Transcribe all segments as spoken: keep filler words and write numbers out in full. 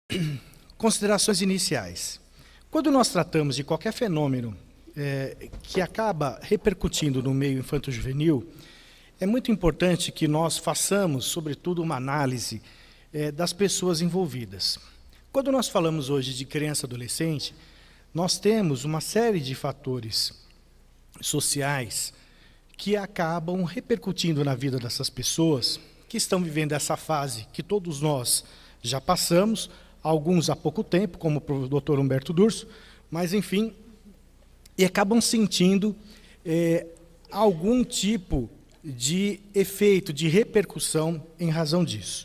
Considerações iniciais. Quando nós tratamos de qualquer fenômeno é, que acaba repercutindo no meio infanto-juvenil, é muito importante que nós façamos, sobretudo, uma análise é, das pessoas envolvidas. Quando nós falamos hoje de criança e adolescente, nós temos uma série de fatores sociais que acabam repercutindo na vida dessas pessoas que estão vivendo essa fase que todos nós já passamos, alguns há pouco tempo, como o doutor Humberto Durso, mas, enfim, e acabam sentindo é, algum tipo de efeito, de repercussão em razão disso.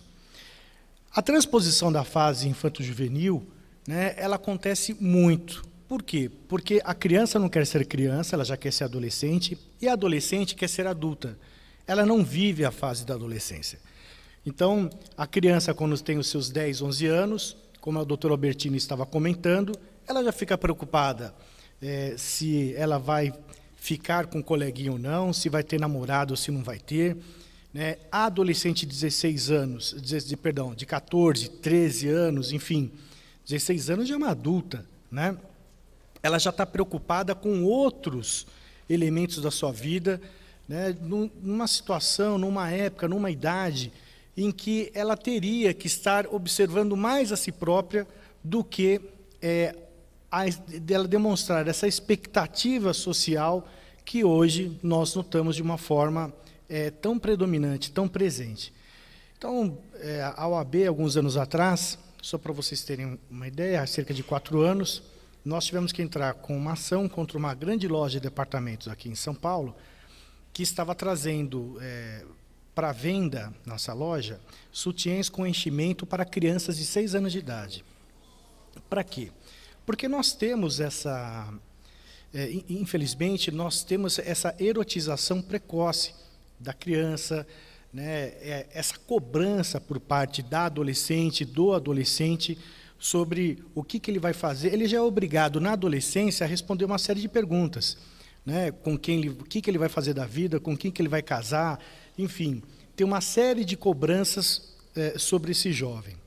A transposição da fase infanto-juvenil, né, ela acontece muito. Por quê? Porque a criança não quer ser criança, ela já quer ser adolescente, e a adolescente quer ser adulta. Ela não vive a fase da adolescência. Então, a criança, quando tem os seus dez, onze anos, como a doutora Albertini estava comentando, ela já fica preocupada é, se ela vai ficar com o coleguinha ou não, se vai ter namorado ou se não vai ter. Né? A adolescente de dezesseis anos, de, perdão, de quatorze, treze anos, enfim, dezesseis anos já é uma adulta, né? Ela já está preocupada com outros elementos da sua vida, né, numa situação, numa época, numa idade, em que ela teria que estar observando mais a si própria do que é, a, dela demonstrar essa expectativa social que hoje nós notamos de uma forma é, tão predominante, tão presente. Então, é, a O A B, alguns anos atrás, só para vocês terem uma ideia, há cerca de quatro anos, nós tivemos que entrar com uma ação contra uma grande loja de departamentos aqui em São Paulo, que estava trazendo é, para venda, nossa loja, sutiãs com enchimento para crianças de seis anos de idade. Para quê? Porque nós temos essa, é, infelizmente, nós temos essa erotização precoce da criança, né, é, essa cobrança por parte da adolescente, do adolescente, sobre o que, que ele vai fazer. Ele já é obrigado, na adolescência, a responder uma série de perguntas. Né, com quem ele, o que, que ele vai fazer da vida, com quem que ele vai casar, enfim, tem uma série de cobranças é, sobre esse jovem.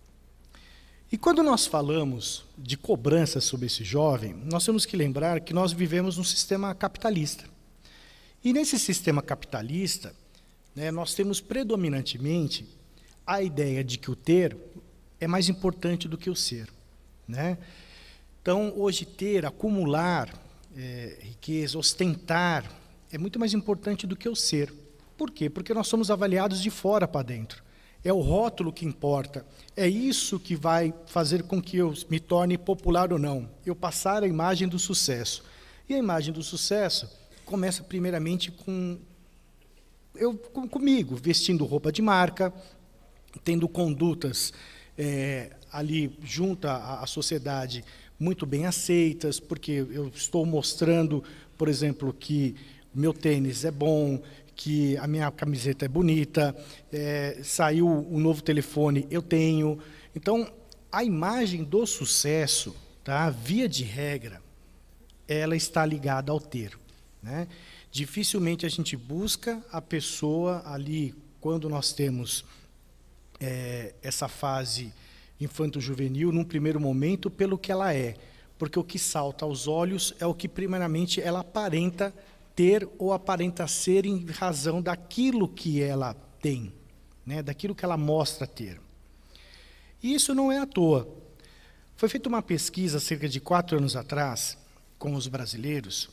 E quando nós falamos de cobranças sobre esse jovem, nós temos que lembrar que nós vivemos num sistema capitalista. E nesse sistema capitalista, né, nós temos predominantemente a ideia de que o ter é mais importante do que o ser. Né? Então, hoje, ter, acumular é, riqueza, ostentar, é muito mais importante do que o ser. Por quê? Porque nós somos avaliados de fora para dentro. É o rótulo que importa. É isso que vai fazer com que eu me torne popular ou não. Eu passar a imagem do sucesso. E a imagem do sucesso começa primeiramente com eu com, comigo, vestindo roupa de marca, tendo condutas é, ali junto à, à sociedade muito bem aceitas, porque eu estou mostrando, por exemplo, que meu tênis é bom, que a minha camiseta é bonita, é, saiu um novo telefone, eu tenho. Então, a imagem do sucesso, tá, via de regra, ela está ligada ao ter. Né? Dificilmente a gente busca a pessoa ali, quando nós temos é, essa fase infanto-juvenil, num primeiro momento, pelo que ela é. Porque o que salta aos olhos é o que, primeiramente, ela aparenta ter ou aparenta ser em razão daquilo que ela tem, né? Daquilo que ela mostra ter. E isso não é à toa. Foi feita uma pesquisa, cerca de quatro anos atrás, com os brasileiros,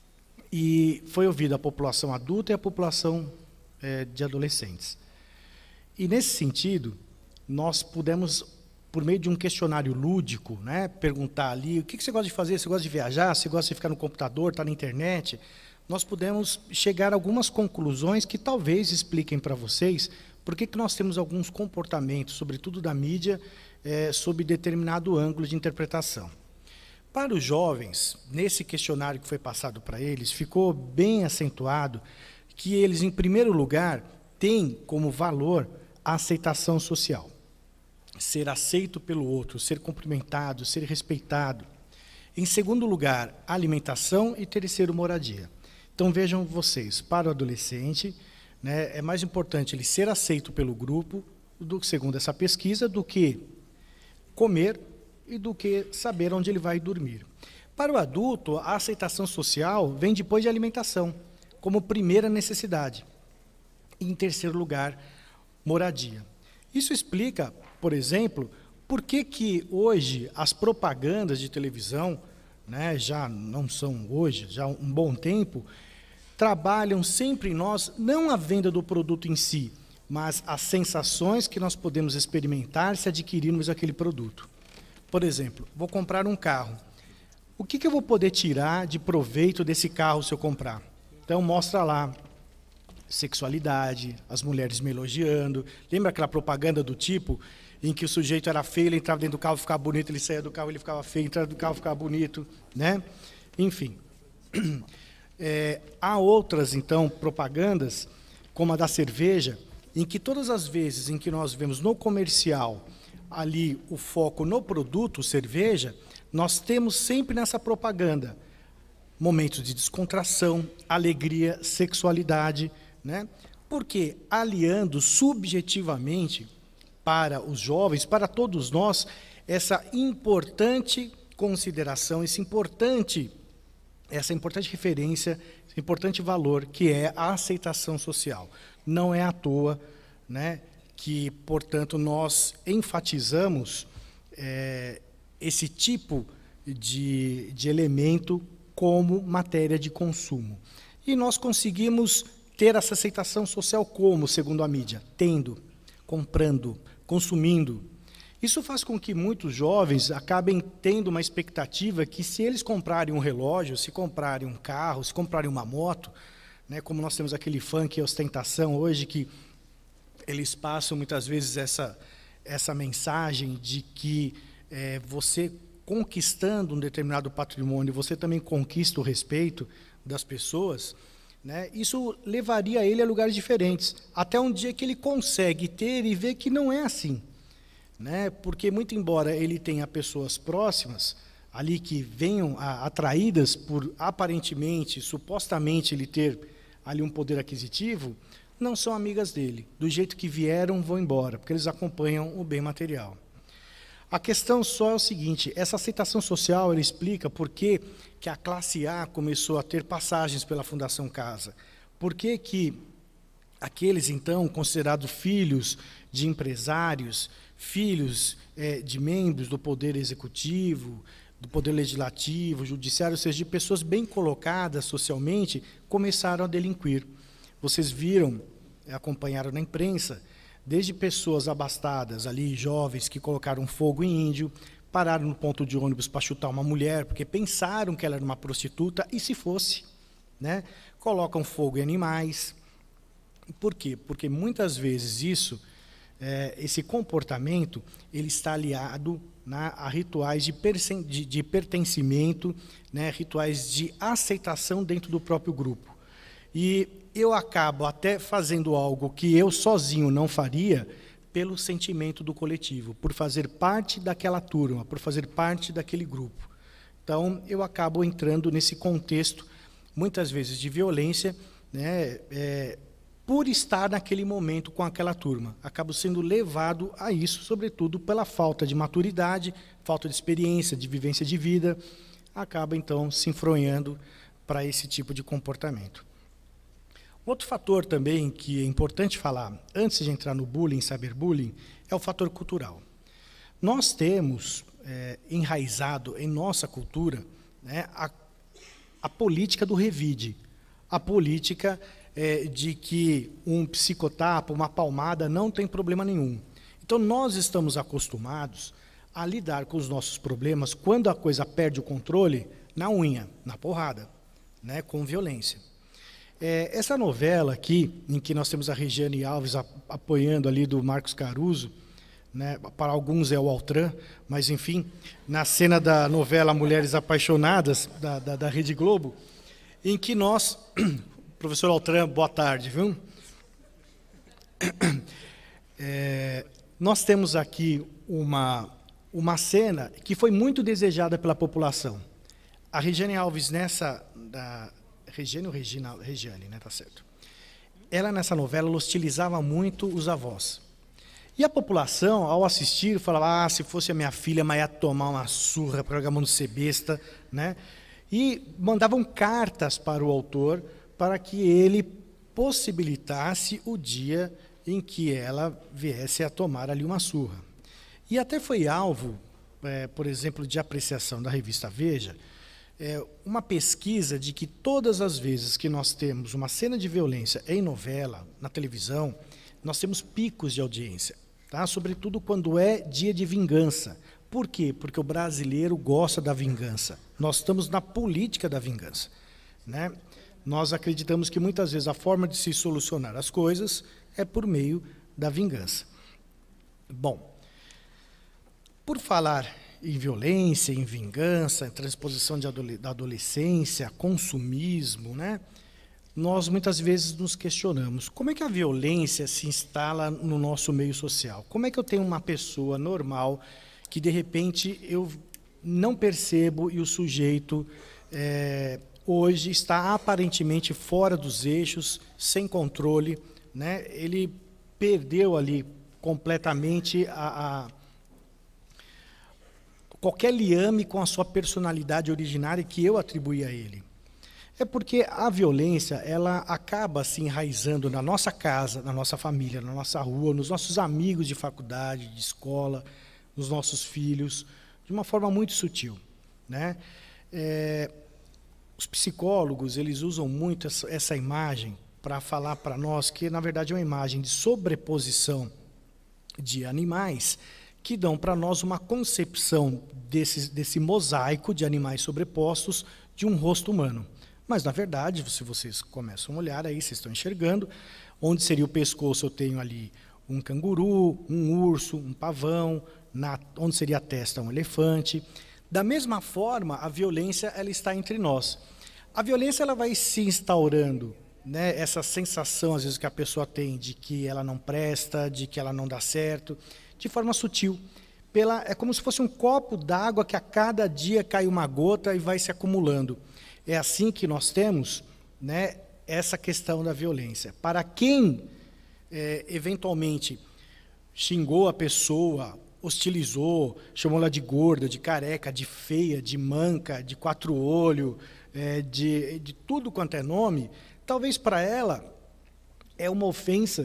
e foi ouvida a população adulta e a população é, de adolescentes. E, nesse sentido, nós pudemos, por meio de um questionário lúdico, né, perguntar ali, o que você gosta de fazer? Você gosta de viajar? Você gosta de ficar no computador, estar na internet? Nós pudemos chegar a algumas conclusões que talvez expliquem para vocês por que que nós temos alguns comportamentos, sobretudo da mídia, é, sob determinado ângulo de interpretação. Para os jovens, nesse questionário que foi passado para eles, ficou bem acentuado que eles, em primeiro lugar, têm como valor a aceitação social. Ser aceito pelo outro, ser cumprimentado, ser respeitado. Em segundo lugar, alimentação e terceiro, moradia. Então, vejam vocês, para o adolescente, né, é mais importante ele ser aceito pelo grupo, do, segundo essa pesquisa, do que comer e do que saber onde ele vai dormir. Para o adulto, a aceitação social vem depois de alimentação, como primeira necessidade. E, em terceiro lugar, moradia. Isso explica, por exemplo, por que que hoje as propagandas de televisão, né, já não são hoje, já há um bom tempo, trabalham sempre em nós, não a venda do produto em si, mas as sensações que nós podemos experimentar se adquirirmos aquele produto. Por exemplo, vou comprar um carro. O que que eu vou poder tirar de proveito desse carro se eu comprar? Então, mostra lá sexualidade, as mulheres me elogiando. Lembra aquela propaganda do tipo em que o sujeito era feio, ele entrava dentro do carro, ficava bonito, ele saía do carro, ele ficava feio, entrava do carro, ficava bonito, né? Enfim. É, há outras, então, propagandas, como a da cerveja, em que todas as vezes em que nós vemos no comercial ali o foco no produto, cerveja, nós temos sempre nessa propaganda momentos de descontração, alegria, sexualidade, né? Porque aliando subjetivamente para os jovens, para todos nós, essa importante consideração, esse importante, essa importante referência, esse importante valor que é a aceitação social. Não é à toa, né, que, portanto, nós enfatizamos é, esse tipo de, de elemento como matéria de consumo. E nós conseguimos ter essa aceitação social como, segundo a mídia? Tendo, comprando, consumindo. Isso faz com que muitos jovens acabem tendo uma expectativa que, se eles comprarem um relógio, se comprarem um carro, se comprarem uma moto, né, como nós temos aquele funk e ostentação hoje, que eles passam muitas vezes essa, essa mensagem de que é, você, conquistando um determinado patrimônio, você também conquista o respeito das pessoas, né? Isso levaria ele a lugares diferentes, até um dia que ele consegue ter e ver que não é assim, né? Porque, muito embora ele tenha pessoas próximas ali que venham a, atraídas por, aparentemente, supostamente, ele ter ali um poder aquisitivo, não são amigas dele. Do jeito que vieram, vão embora, porque eles acompanham o bem material. A questão só é o seguinte: essa aceitação social, ela explica por que que a classe A começou a ter passagens pela Fundação Casa. Por que que aqueles, então, considerados filhos de empresários, filhos é, de membros do Poder Executivo, do Poder Legislativo, Judiciário, ou seja, de pessoas bem colocadas socialmente, começaram a delinquir. Vocês viram, acompanharam na imprensa, desde pessoas abastadas ali, jovens, que colocaram fogo em índio, pararam no ponto de ônibus para chutar uma mulher, porque pensaram que ela era uma prostituta, e se fosse, né? Colocam fogo em animais. Por quê? Porque muitas vezes isso, é, esse comportamento, ele está aliado, né, a rituais de, de, de pertencimento, né, rituais de aceitação dentro do próprio grupo. E eu acabo até fazendo algo que eu sozinho não faria, pelo sentimento do coletivo, por fazer parte daquela turma, por fazer parte daquele grupo. Então, eu acabo entrando nesse contexto, muitas vezes de violência, né, é, por estar naquele momento com aquela turma. Acabo sendo levado a isso, sobretudo pela falta de maturidade, falta de experiência, de vivência de vida, acaba, então, se enfronhando para esse tipo de comportamento. Outro fator também que é importante falar, antes de entrar no bullying, cyberbullying, é o fator cultural. Nós temos é, enraizado em nossa cultura, né, a, a política do revide, a política é, de que um psicotapa, uma palmada, não tem problema nenhum. Então, nós estamos acostumados a lidar com os nossos problemas, quando a coisa perde o controle, na unha, na porrada, né, com violência. É, essa novela aqui, em que nós temos a Regiane Alves a, apoiando ali do Marcos Caruso, né, para alguns é o Altran, mas, enfim, na cena da novela Mulheres Apaixonadas, da, da, da Rede Globo, em que nós... Professor Altran, boa tarde, viu? É, nós temos aqui uma, uma cena que foi muito desejada pela população. A Regiane Alves, nessa... Da, Regiane ou Regina? Regiane, né? Tá certo. Ela, nessa novela, ela hostilizava muito os avós. E a população, ao assistir, falava, ah, se fosse a minha filha, mas ia tomar uma surra, para jogar a mão no ser besta, né? E mandavam cartas para o autor para que ele possibilitasse o dia em que ela viesse a tomar ali uma surra. E até foi alvo, é, por exemplo, de apreciação da revista Veja, é, uma pesquisa de que todas as vezes que nós temos uma cena de violência em novela, na televisão, nós temos picos de audiência, tá? Sobretudo quando é dia de vingança. Por quê? Porque o brasileiro gosta da vingança. Nós estamos na política da vingança, né? Nós acreditamos que muitas vezes a forma de se solucionar as coisas é por meio da vingança. Bom, por falar em violência, em vingança, em transposição de adole- da adolescência, consumismo, né? Nós muitas vezes nos questionamos, como é que a violência se instala no nosso meio social? Como é que eu tenho uma pessoa normal que, de repente, eu não percebo e o sujeito, é, hoje, está aparentemente fora dos eixos, sem controle, né? Ele perdeu ali completamente a, a, qualquer liame com a sua personalidade originária que eu atribuí a ele. É porque a violência, ela acaba se enraizando na nossa casa, na nossa família, na nossa rua, nos nossos amigos de faculdade, de escola, nos nossos filhos, de uma forma muito sutil, né? É, os psicólogos, eles usam muito essa, essa imagem para falar para nós que, na verdade, é uma imagem de sobreposição de animais que dão para nós uma concepção desse, desse mosaico de animais sobrepostos de um rosto humano. Mas, na verdade, se vocês começam a olhar, aí vocês estão enxergando, onde seria o pescoço, eu tenho ali um canguru, um urso, um pavão, na, onde seria a testa, um elefante. Da mesma forma, a violência ela está entre nós. A violência ela vai se instaurando, né, essa sensação, às vezes, que a pessoa tem de que ela não presta, de que ela não dá certo, de forma sutil. Pela, é como se fosse um copo d'água que a cada dia cai uma gota e vai se acumulando. É assim que nós temos, né, essa questão da violência. Para quem, é, eventualmente, xingou a pessoa, hostilizou, chamou ela de gorda, de careca, de feia, de manca, de quatro olhos, é, de, de tudo quanto é nome, talvez para ela é uma ofensa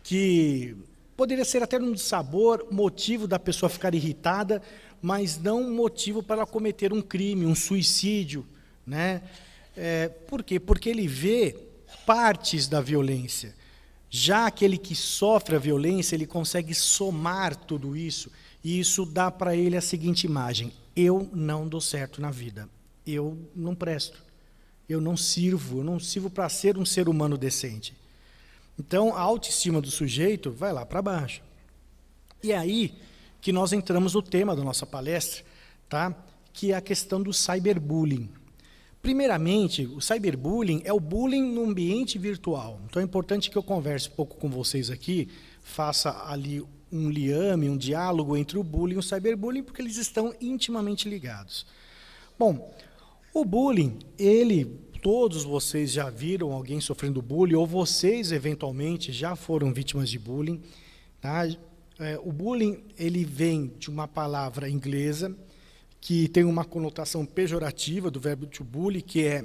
que poderia ser até um sabor, motivo da pessoa ficar irritada, mas não um motivo para ela cometer um crime, um suicídio, né? É, por quê? Porque ele vê partes da violência. Já aquele que sofre a violência, ele consegue somar tudo isso, e isso dá para ele a seguinte imagem: eu não dou certo na vida, eu não presto, eu não sirvo, eu não sirvo para ser um ser humano decente. Então, a autoestima do sujeito vai lá para baixo. E é aí que nós entramos no tema da nossa palestra, tá? Que é a questão do cyberbullying. Primeiramente, o cyberbullying é o bullying no ambiente virtual. Então é importante que eu converse um pouco com vocês aqui, faça ali um liame, um diálogo entre o bullying e o cyberbullying, porque eles estão intimamente ligados. Bom, o bullying, ele, todos vocês já viram alguém sofrendo bullying, ou vocês, eventualmente, já foram vítimas de bullying, tá? É, o bullying, ele vem de uma palavra inglesa, que tem uma conotação pejorativa do verbo to bully, que é,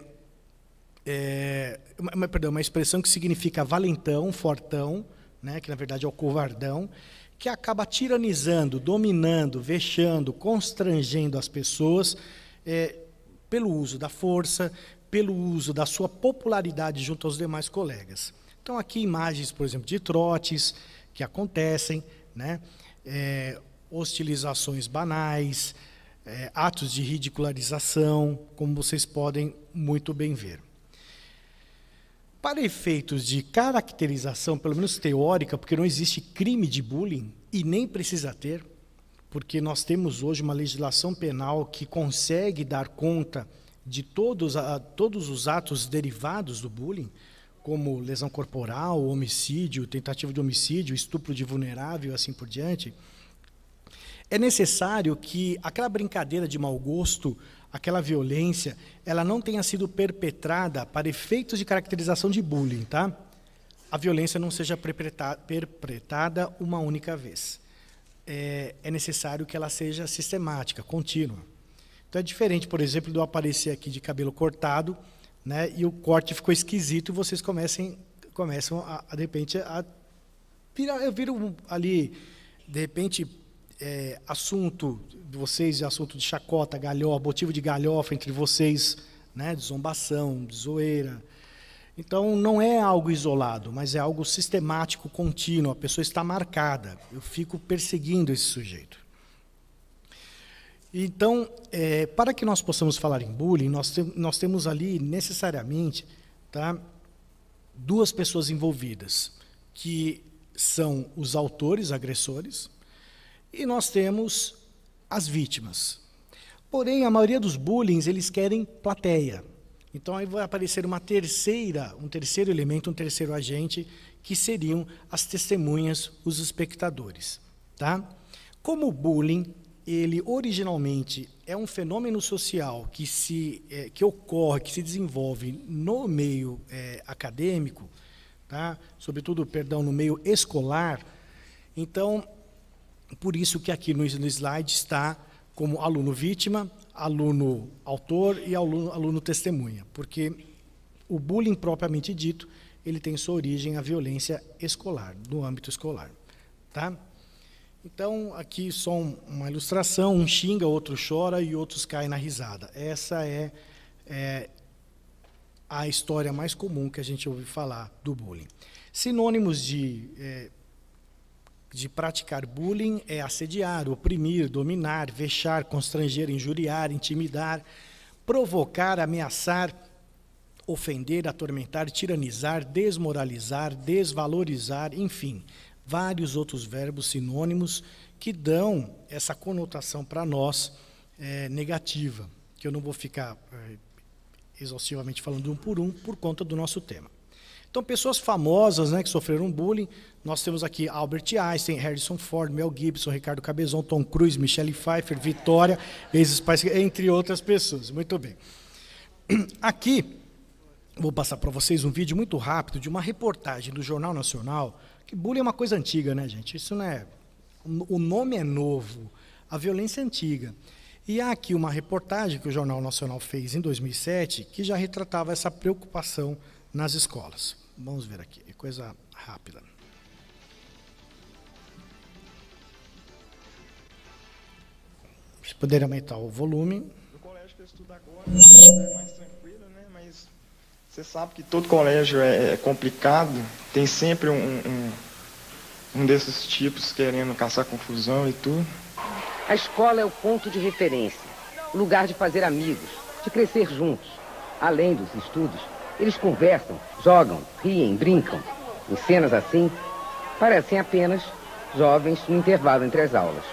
é uma, perdão, uma expressão que significa valentão, fortão, né, que na verdade é o covardão, que acaba tiranizando, dominando, vexando, constrangendo as pessoas é, pelo uso da força, pelo uso da sua popularidade junto aos demais colegas. Então, aqui imagens, por exemplo, de trotes que acontecem, né, é, hostilizações banais, É, atos de ridicularização, como vocês podem muito bem ver. Para efeitos de caracterização, pelo menos teórica, porque não existe crime de bullying, e nem precisa ter, porque nós temos hoje uma legislação penal que consegue dar conta de todos, a, todos os atos derivados do bullying, como lesão corporal, homicídio, tentativa de homicídio, estupro de vulnerável, assim por diante. É necessário que aquela brincadeira de mau gosto, aquela violência, ela não tenha sido perpetrada para efeitos de caracterização de bullying, tá? a violência não seja perpetrada uma única vez. É, é necessário que ela seja sistemática, contínua. Então é diferente, por exemplo, de eu aparecer aqui de cabelo cortado, né, e o corte ficou esquisito e vocês comecem, começam, a, a, de repente, a virar, eu viro ali, de repente, é, assunto de vocês, assunto de chacota, galhofa, motivo de galhofa entre vocês, né, de zombação, de zoeira. Então, não é algo isolado, mas é algo sistemático, contínuo. A pessoa está marcada. Eu fico perseguindo esse sujeito. Então, é, para que nós possamos falar em bullying, nós, te, nós temos ali, necessariamente, tá, duas pessoas envolvidas, que são os autores, agressores, e nós temos as vítimas. Porém, a maioria dos bullying, eles querem plateia. Então, aí vai aparecer uma terceira, um terceiro elemento, um terceiro agente, que seriam as testemunhas, os espectadores. Tá? Como o bullying, ele originalmente é um fenômeno social que, se, é, que ocorre, que se desenvolve no meio é, acadêmico, tá? Sobretudo, perdão, no meio escolar, então, por isso que aqui no, no slide está como aluno vítima, aluno autor e aluno, aluno testemunha, porque o bullying propriamente dito, ele tem sua origem a violência escolar, no âmbito escolar. Tá? Então, aqui só um, uma ilustração, um xinga, outro chora e outros caem na risada. Essa é, é a história mais comum que a gente ouve falar do bullying. Sinônimos de... É, de praticar bullying é assediar, oprimir, dominar, vexar, constranger, injuriar, intimidar, provocar, ameaçar, ofender, atormentar, tiranizar, desmoralizar, desvalorizar, enfim, vários outros verbos sinônimos que dão essa conotação para nós é, negativa, que eu não vou ficar é, exaustivamente falando um por um, por conta do nosso tema. Então, pessoas famosas, né, que sofreram bullying, nós temos aqui Albert Einstein, Harrison Ford, Mel Gibson, Ricardo Cabezon, Tom Cruise, Michelle Pfeiffer, Vitória, ex-Spice, entre outras pessoas. Muito bem. Aqui, vou passar para vocês um vídeo muito rápido de uma reportagem do Jornal Nacional, que bullying é uma coisa antiga, né, gente? Isso não é... O nome é novo, a violência é antiga. E há aqui uma reportagem que o Jornal Nacional fez em dois mil e sete, que já retratava essa preocupação nas escolas. Vamos ver aqui, é coisa rápida. Se puder aumentar o volume. O colégio que eu estudo agora é mais tranquilo, né? Mas você sabe que todo colégio é complicado, tem sempre um, um, um desses tipos querendo caçar confusão e tudo. A escola é o ponto de referência, o lugar de fazer amigos, de crescer juntos. Além dos estudos, eles conversam, jogam, riem, brincam. Em cenas assim, parecem apenas jovens no intervalo entre as aulas.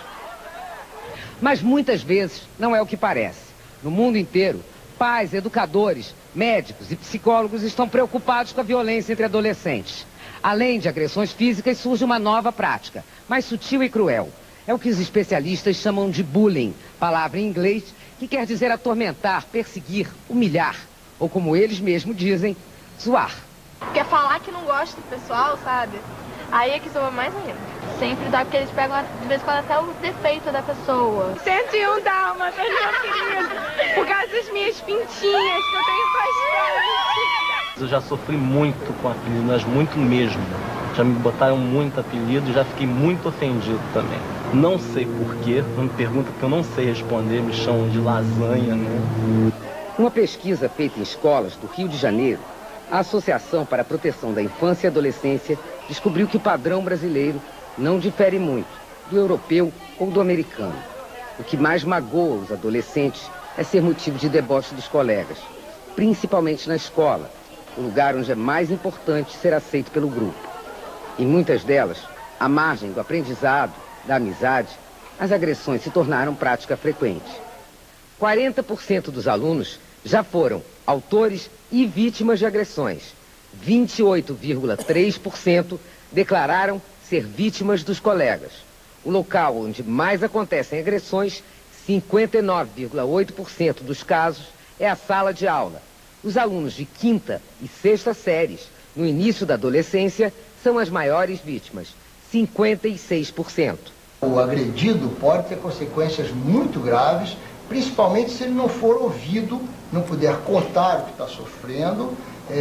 Mas muitas vezes não é o que parece. No mundo inteiro, pais, educadores, médicos e psicólogos estão preocupados com a violência entre adolescentes. Além de agressões físicas, surge uma nova prática, mais sutil e cruel. É o que os especialistas chamam de bullying, palavra em inglês que quer dizer atormentar, perseguir, humilhar. Ou como eles mesmos dizem, zoar. Quer falar que não gosta do pessoal, sabe? Aí é que zoa mais ainda. Sempre dá, porque eles pegam, de vez em quando, até o defeito da pessoa. cento e um dálmatas, meu querido. Por causa das minhas pintinhas, que eu tenho bastante. Eu já sofri muito com apelido, mas muito mesmo. Já me botaram muito apelido e já fiquei muito ofendido também. Não sei porquê, não me pergunta porque eu não sei responder, me chamam de lasanha, né? Uma pesquisa feita em escolas do Rio de Janeiro, a Associação para a Proteção da Infância e Adolescência descobriu que o padrão brasileiro não difere muito do europeu ou do americano. O que mais magoa os adolescentes é ser motivo de deboche dos colegas, principalmente na escola, o lugar onde é mais importante ser aceito pelo grupo. Em muitas delas, à margem do aprendizado, da amizade, as agressões se tornaram prática frequente. quarenta por cento dos alunos já foram autores e vítimas de agressões. vinte e oito vírgula três por cento declararam ser vítimas dos colegas. O local onde mais acontecem agressões, cinquenta e nove vírgula oito por cento dos casos, é a sala de aula. Os alunos de quinta e sexta séries No início da adolescência, são as maiores vítimas, cinquenta e seis por cento. O agredido pode ter consequências muito graves, principalmente se ele não for ouvido, não puder contar o que está sofrendo,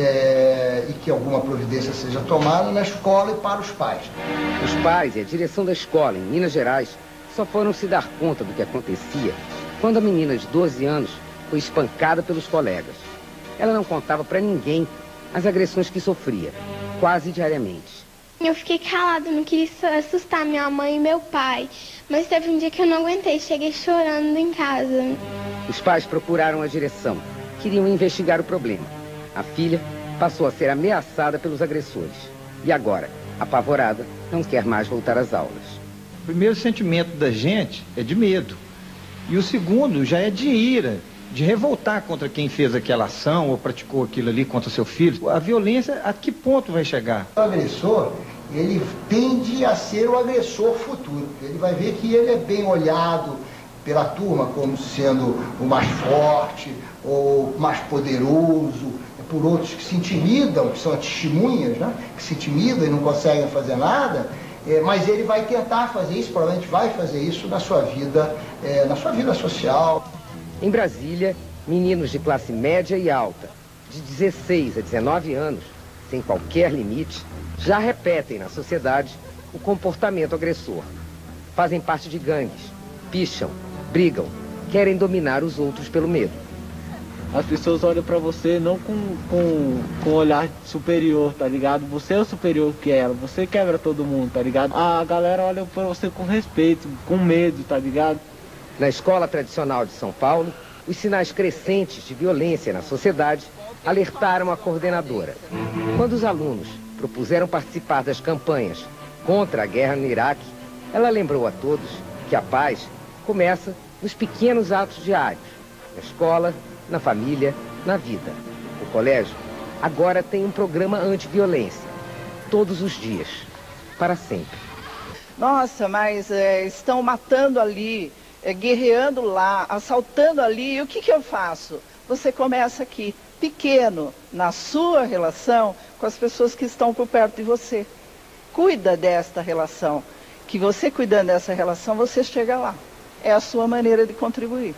é, e que alguma providência seja tomada na escola e para os pais. Os pais e a direção da escola em Minas Gerais só foram se dar conta do que acontecia quando a menina de doze anos foi espancada pelos colegas. Ela não contava para ninguém as agressões que sofria, quase diariamente. Eu fiquei calada, não queria assustar minha mãe e meu pai, mas teve um dia que eu não aguentei, cheguei chorando em casa. Os pais procuraram a direção, queriam investigar o problema. A filha passou a ser ameaçada pelos agressores e agora, apavorada, não quer mais voltar às aulas. O primeiro sentimento da gente é de medo e o segundo já é de ira, de revoltar contra quem fez aquela ação ou praticou aquilo ali contra seu filho. A violência, a que ponto vai chegar? O agressor, ele tende a ser o agressor futuro. Ele vai ver que ele é bem olhado pela turma como sendo o mais forte ou mais poderoso, por outros que se intimidam, que são testemunhas, né? Que se intimidam e não conseguem fazer nada, é, mas ele vai tentar fazer isso, provavelmente vai fazer isso na sua vida, é, na sua vida social. Em Brasília, meninos de classe média e alta, de dezesseis a dezenove anos, sem qualquer limite, já repetem na sociedade o comportamento agressor. Fazem parte de gangues, picham, brigam, querem dominar os outros pelo medo. As pessoas olham pra você não com, com, com um olhar superior, tá ligado? Você é o superior que ela, você quebra todo mundo, tá ligado? A galera olha pra você com respeito, com medo, tá ligado? Na escola tradicional de São Paulo, os sinais crescentes de violência na sociedade alertaram a coordenadora. Quando os alunos propuseram participar das campanhas contra a guerra no Iraque, ela lembrou a todos que a paz começa nos pequenos atos diários, na escola, na família, na vida. O colégio agora tem um programa anti-violência, todos os dias, para sempre. Nossa, mas é, estão matando ali, é, guerreando lá, assaltando ali, e o que que eu faço? Você começa aqui, pequeno, na sua relação com as pessoas que estão por perto de você. Cuida desta relação, que você cuidando dessa relação, você chega lá. É a sua maneira de contribuir.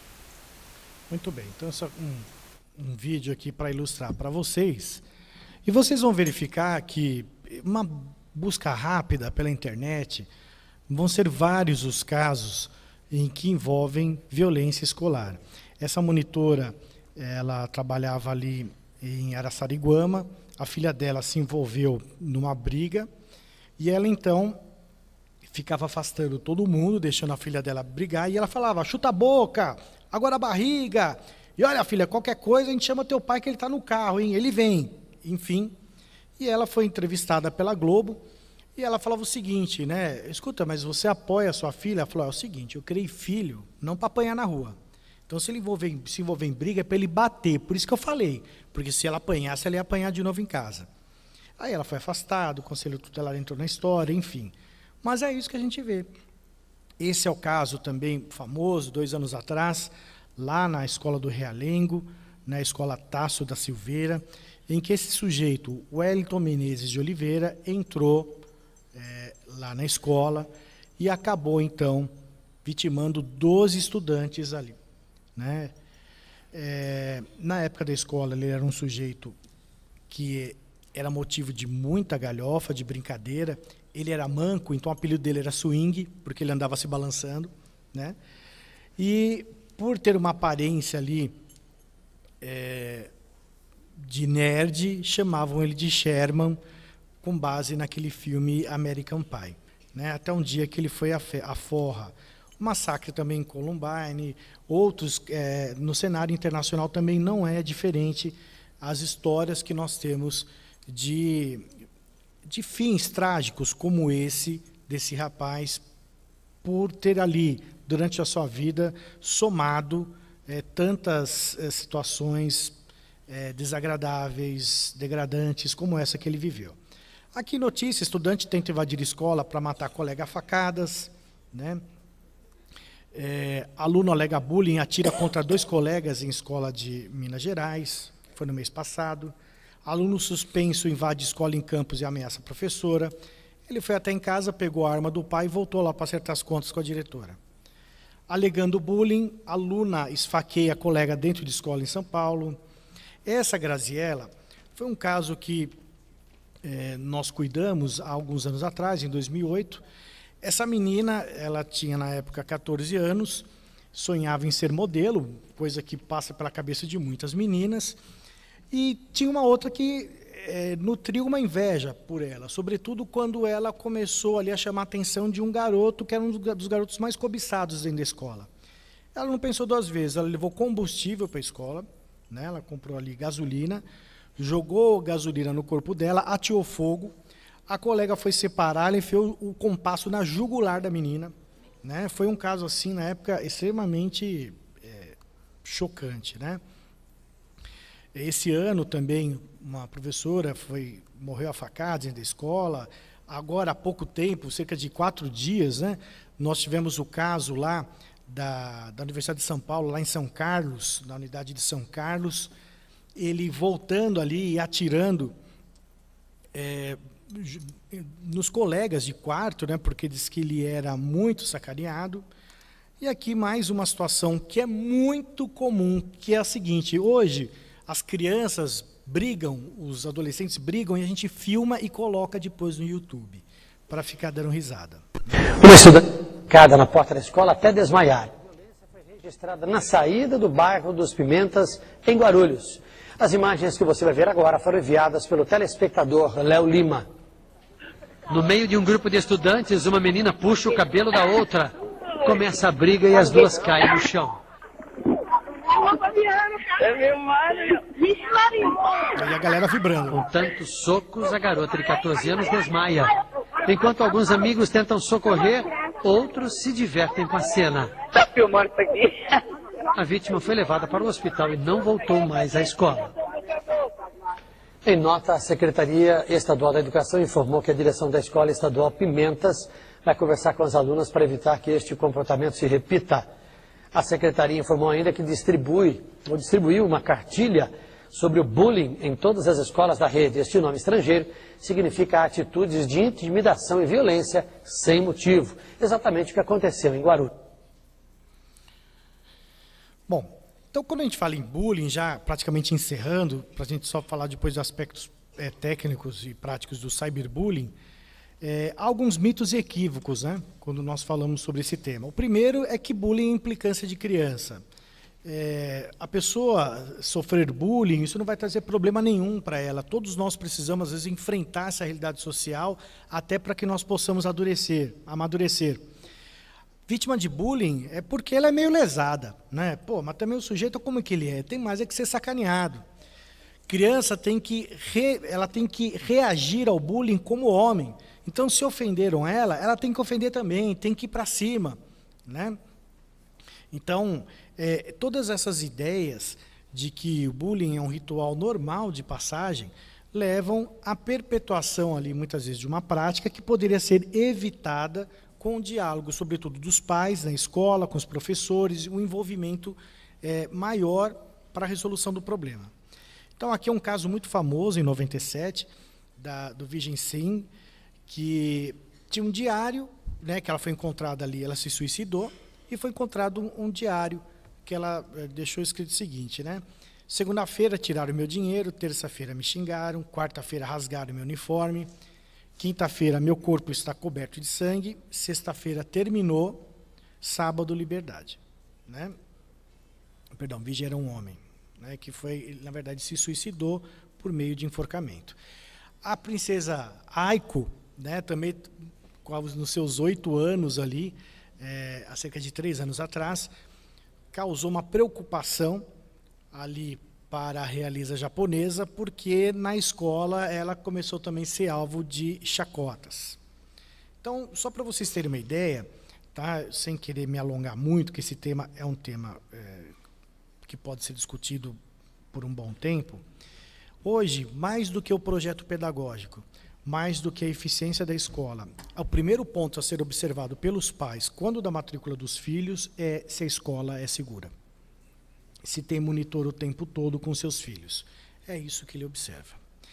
Muito bem, então só um, um vídeo aqui para ilustrar para vocês. E vocês vão verificar que uma busca rápida pela internet vão ser vários os casos em que envolvem violência escolar. Essa monitora, ela trabalhava ali em Araçariguama, a filha dela se envolveu numa briga e ela então ficava afastando todo mundo, deixando a filha dela brigar, e ela falava, chuta a boca, agora a barriga, e olha filha, qualquer coisa a gente chama teu pai que ele está no carro, hein? Ele vem, enfim. E ela foi entrevistada pela Globo, e ela falava o seguinte, né, escuta, mas você apoia a sua filha? Ela falou, é o seguinte, eu criei filho não para apanhar na rua. Então, se ele envolver, se envolver em briga, é para ele bater. Por isso que eu falei. Porque se ela apanhasse, ela ia apanhar de novo em casa. Aí ela foi afastada, o conselho tutelar entrou na história, enfim. Mas é isso que a gente vê. Esse é o caso também famoso, dois anos atrás, lá na escola do Realengo, na escola Tasso da Silveira, em que esse sujeito, Wellington Menezes de Oliveira, entrou é, lá na escola e acabou, então, vitimando doze estudantes ali. Né? É, na época da escola, ele era um sujeito que era motivo de muita galhofa, de brincadeira. Ele era manco, então o apelido dele era swing, porque ele andava se balançando. Né? E por ter uma aparência ali é, de nerd, chamavam ele de Sherman, com base naquele filme American Pie. Né? Até um dia que ele foi à, à forra. O massacre também em Columbine, outros, é, no cenário internacional também não é diferente as histórias que nós temos de, de fins trágicos como esse, desse rapaz, por ter ali, durante a sua vida, somado é, tantas é, situações é, desagradáveis, degradantes, como essa que ele viveu. Aqui notícia, estudante tenta invadir escola para matar colega a facadas, né? É, aluno alega bullying, atira contra dois colegas em escola de Minas Gerais, foi no mês passado. Aluno suspenso invade escola em campus e ameaça a professora. Ele foi até em casa, pegou a arma do pai e voltou lá para acertar as contas com a diretora. Alegando bullying, aluna esfaqueia a colega dentro de escola em São Paulo. Essa Graziella foi um caso que eh, nós cuidamos há alguns anos atrás, em dois mil e oito. Essa menina, ela tinha na época quatorze anos, sonhava em ser modelo, coisa que passa pela cabeça de muitas meninas, e tinha uma outra que é, nutriu uma inveja por ela, sobretudo quando ela começou ali a chamar a atenção de um garoto que era um dos garotos mais cobiçados dentro da escola. Ela não pensou duas vezes, ela levou combustível para a escola, né, ela comprou ali gasolina, jogou gasolina no corpo dela, ateou fogo, a colega foi separar, ela enfiou o compasso na jugular da menina, né, foi um caso assim, na época, extremamente é, chocante, né? Esse ano também uma professora foi, morreu a facada dentro da escola. Agora, há pouco tempo, cerca de quatro dias, né, nós tivemos o caso lá da, da Universidade de São Paulo, lá em São Carlos, na unidade de São Carlos, ele voltando ali e atirando é, nos colegas de quarto, né, porque diz que ele era muito sacaneado. E aqui mais uma situação que é muito comum, que é a seguinte: hoje as crianças brigam, os adolescentes brigam, e a gente filma e coloca depois no YouTube, para ficar dando risada. Uma estudante ficada na porta da escola até desmaiar. A violência foi registrada na saída do bairro dos Pimentas, em Guarulhos. As imagens que você vai ver agora foram enviadas pelo telespectador Léo Lima. No meio de um grupo de estudantes, uma menina puxa o cabelo da outra. Começa a briga e as duas caem no chão. E a galera vibrando. Com tantos socos, a garota de quatorze anos desmaia. Enquanto alguns amigos tentam socorrer, outros se divertem com a cena. Tá filmando isso aqui? A vítima foi levada para o hospital e não voltou mais à escola. Em nota, a Secretaria Estadual da Educação informou que a direção da Escola Estadual Pimentas vai conversar com as alunas para evitar que este comportamento se repita. A Secretaria informou ainda que distribui, ou distribuiu uma cartilha sobre o bullying em todas as escolas da rede. Este nome estrangeiro significa atitudes de intimidação e violência sem motivo. Exatamente o que aconteceu em Guarulhos. Bom, então quando a gente fala em bullying, já praticamente encerrando, para a gente só falar depois dos aspectos é, técnicos e práticos do cyberbullying, É, há alguns mitos e equívocos, né, quando nós falamos sobre esse tema. O primeiro é que bullying é implicância de criança. É, a pessoa sofrer bullying, isso não vai trazer problema nenhum para ela. Todos nós precisamos, às vezes, enfrentar essa realidade social até para que nós possamos amadurecer, amadurecer. Vítima de bullying é porque ela é meio lesada, né? Pô, mas também o sujeito, como é que ele é? Tem mais é que ser sacaneado. Criança tem que, re, ela tem que reagir ao bullying como homem. Então, se ofenderam ela, ela tem que ofender também, tem que ir para cima, né? Então, é, todas essas ideias de que o bullying é um ritual normal de passagem levam à perpetuação ali, muitas vezes, de uma prática que poderia ser evitada com o diálogo, sobretudo dos pais na escola, com os professores, um envolvimento é, maior para a resolução do problema. Então, aqui é um caso muito famoso, em noventa e sete, da, do Vigencin, que tinha um diário, né, que ela foi encontrada ali, ela se suicidou, e foi encontrado um, um diário que ela eh, deixou escrito o seguinte, né? Segunda-feira tiraram meu dinheiro, terça-feira me xingaram, quarta-feira rasgaram meu uniforme, quinta-feira meu corpo está coberto de sangue, sexta-feira terminou, sábado liberdade, né? Perdão, Vige era um homem, né, que foi, na verdade, se suicidou por meio de enforcamento. A princesa Aiko, né, também nos seus oito anos ali, é, há cerca de três anos atrás, causou uma preocupação ali para a realeza japonesa, porque na escola ela começou também a ser alvo de chacotas. Então, só para vocês terem uma ideia, tá, sem querer me alongar muito, que esse tema é um tema é, que pode ser discutido por um bom tempo, hoje, mais do que o projeto pedagógico, mais do que a eficiência da escola, o primeiro ponto a ser observado pelos pais, quando da matrícula dos filhos, é se a escola é segura. Se tem monitor o tempo todo com seus filhos. É isso que ele observa.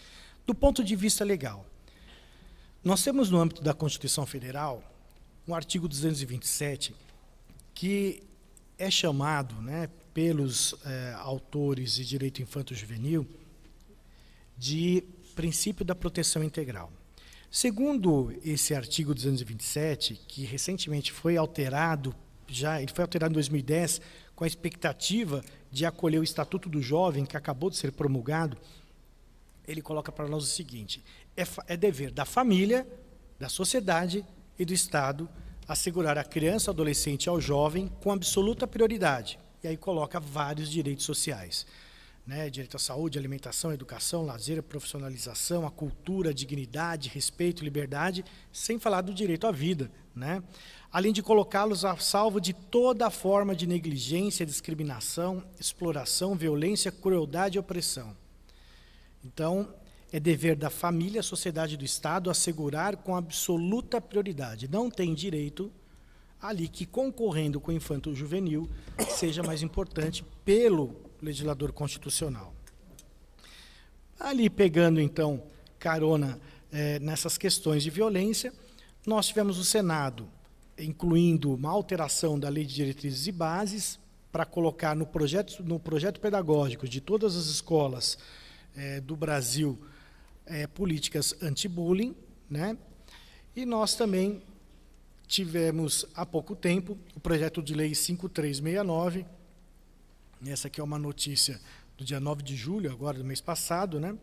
Do ponto de vista legal, nós temos no âmbito da Constituição Federal um artigo duzentos e vinte e sete que é chamado, né, pelos eh, autores de direito infanto-juvenil de princípio da proteção integral. Segundo esse artigo duzentos e vinte e sete, que recentemente foi alterado, já ele foi alterado em dois mil e dez, com a expectativa de acolher o Estatuto do Jovem, que acabou de ser promulgado, ele coloca para nós o seguinte: é, é dever da família, da sociedade e do Estado assegurar à criança, ao adolescente e ao jovem com absoluta prioridade. E aí coloca vários direitos sociais, né? Direito à saúde, alimentação, educação, lazer, profissionalização, a cultura, a dignidade, respeito, liberdade, sem falar do direito à vida, né? Além de colocá-los a salvo de toda forma de negligência, discriminação, exploração, violência, crueldade e opressão. Então, é dever da família, sociedade e do Estado assegurar com absoluta prioridade. Não tem direito ali que, concorrendo com o infanto-juvenil, seja mais importante pelo legislador constitucional. Ali, pegando, então, carona eh, nessas questões de violência, nós tivemos o Senado incluindo uma alteração da Lei de Diretrizes e Bases para colocar no projeto, no projeto pedagógico de todas as escolas eh, do Brasil eh, políticas anti-bullying, né? E nós também tivemos, há pouco tempo, o projeto de lei cinco três seis nove, essa aqui é uma notícia do dia nove de julho, agora do mês passado, né?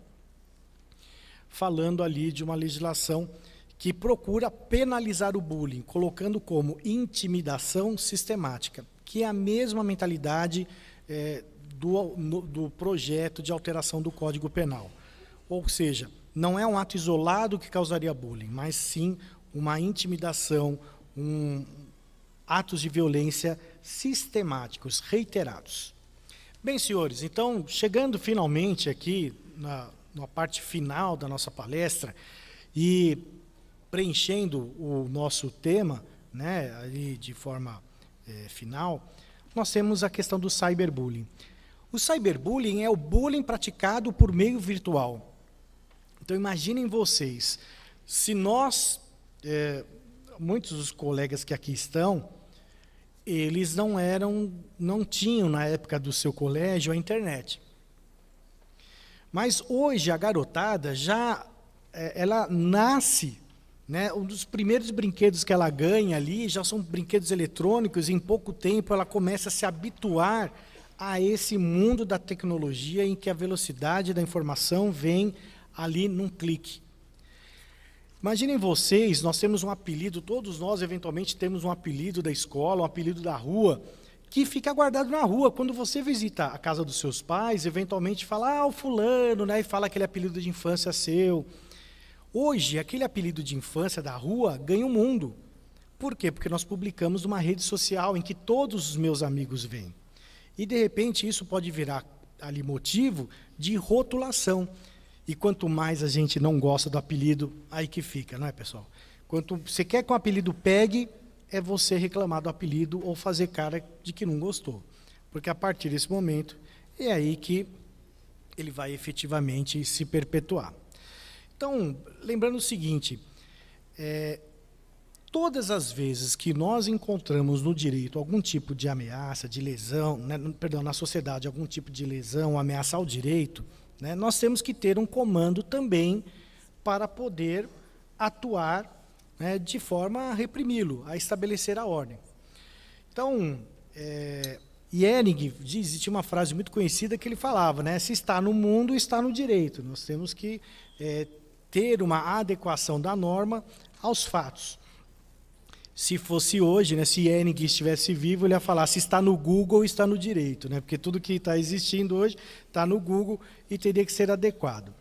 Falando ali de uma legislação que procura penalizar o bullying, colocando como intimidação sistemática, que é a mesma mentalidade é, do, no, do projeto de alteração do Código Penal. Ou seja, não é um ato isolado que causaria bullying, mas sim uma intimidação, um, atos de violência sistemáticos, reiterados. Bem, senhores, então, chegando finalmente aqui na, na parte final da nossa palestra e preenchendo o nosso tema, né, ali de forma é, final, nós temos a questão do cyberbullying. O cyberbullying é o bullying praticado por meio virtual. Então, imaginem vocês, se nós, é, muitos dos colegas que aqui estão, eles não eram, não tinham na época do seu colégio a internet. Mas hoje a garotada já, é, ela nasce, né, um dos primeiros brinquedos que ela ganha ali já são brinquedos eletrônicos, e em pouco tempo ela começa a se habituar a esse mundo da tecnologia em que a velocidade da informação vem ali num clique. Imaginem vocês, nós temos um apelido, todos nós eventualmente temos um apelido da escola, um apelido da rua, que fica guardado na rua. Quando você visita a casa dos seus pais, eventualmente fala, ah, o fulano, né, e fala aquele apelido de infância seu. Hoje, aquele apelido de infância da rua ganha o mundo. Por quê? Porque nós publicamos uma rede social em que todos os meus amigos veem. E, de repente, isso pode virar ali motivo de rotulação. E quanto mais a gente não gosta do apelido, aí que fica, não é, pessoal? Quanto você quer que o apelido pegue, é você reclamar do apelido ou fazer cara de que não gostou. Porque, a partir desse momento, é aí que ele vai efetivamente se perpetuar. Então, lembrando o seguinte, é, todas as vezes que nós encontramos no direito algum tipo de ameaça, de lesão, né, perdão, na sociedade, algum tipo de lesão, ameaça ao direito, né, nós temos que ter um comando também para poder atuar, né, de forma a reprimi-lo, a estabelecer a ordem. Então, é, Ehring diz, tinha uma frase muito conhecida que ele falava, né, se está no mundo, está no direito. Nós temos que é, ter uma adequação da norma aos fatos. Se fosse hoje, né, se Ehring estivesse vivo, ele ia falar, se está no Google, está no direito, né, porque tudo que está existindo hoje está no Google e teria que ser adequado.